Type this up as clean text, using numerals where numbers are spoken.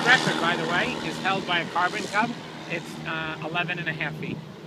record, by the way, is held by a carbon cub. It's 11 and a half feet.